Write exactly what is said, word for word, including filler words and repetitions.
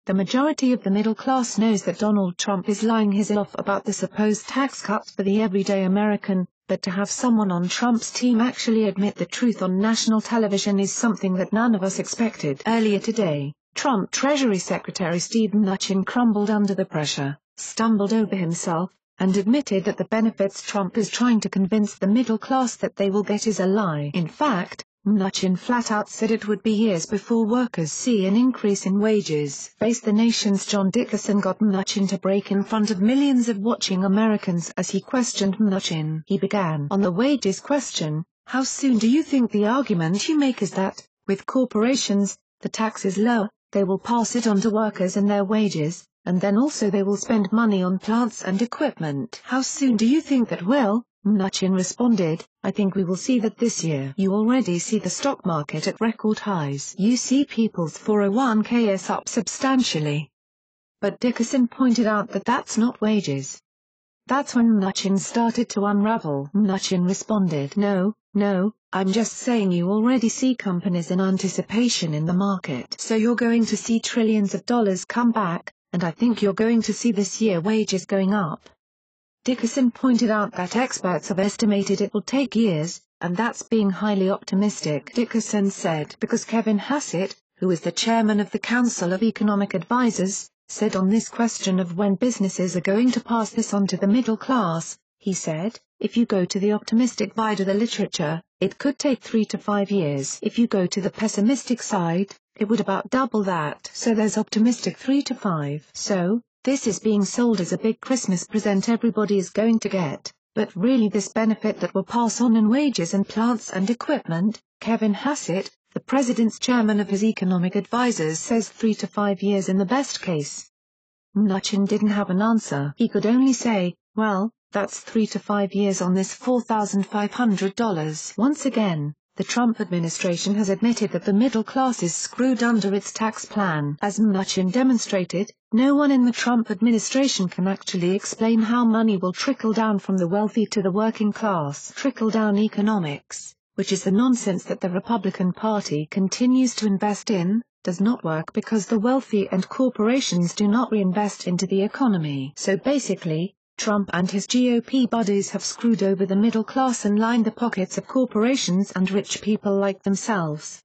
The majority of the middle class knows that Donald Trump is lying his off about the supposed tax cuts for the everyday American, but to have someone on Trump's team actually admit the truth on national television is something that none of us expected. Earlier today, Trump Treasury Secretary Steve Mnuchin crumbled under the pressure, stumbled over himself, and admitted that the benefits Trump is trying to convince the middle class that they will get is a lie. In fact, Mnuchin flat out said it would be years before workers see an increase in wages. Face the Nation's John Dickerson got Mnuchin to break in front of millions of watching Americans as he questioned Mnuchin. He began, "On the wages question, how soon do you think the argument you make is that, with corporations, the tax is lower, they will pass it on to workers and their wages, and then also they will spend money on plants and equipment. How soon do you think that will?" Mnuchin responded, "I think we will see that this year. You already see the stock market at record highs. You see people's four oh one k's up substantially." But Dickerson pointed out that that's not wages. That's when Mnuchin started to unravel. Mnuchin responded, "No, no, I'm just saying you already see companies in anticipation in the market. So you're going to see trillions of dollars come back, and I think you're going to see this year wages going up." Dickerson pointed out that experts have estimated it will take years, and that's being highly optimistic. Dickerson said, because Kevin Hassett, who is the chairman of the Council of Economic Advisers, said on this question of when businesses are going to pass this on to the middle class, he said, "If you go to the optimistic side of the literature, it could take three to five years. If you go to the pessimistic side, it would about double that. So there's optimistic three to five. So, this is being sold as a big Christmas present everybody is going to get, but really this benefit that will pass on in wages and plants and equipment." Kevin Hassett, the president's chairman of his economic advisers, says three to five years in the best case. Mnuchin didn't have an answer. He could only say, "Well, that's three to five years on this four thousand five hundred dollars. Once again, the Trump administration has admitted that the middle class is screwed under its tax plan. As Mnuchin demonstrated, no one in the Trump administration can actually explain how money will trickle down from the wealthy to the working class. Trickle-down economics, which is the nonsense that the Republican Party continues to invest in, does not work because the wealthy and corporations do not reinvest into the economy. So basically, Trump and his G O P buddies have screwed over the middle class and lined the pockets of corporations and rich people like themselves.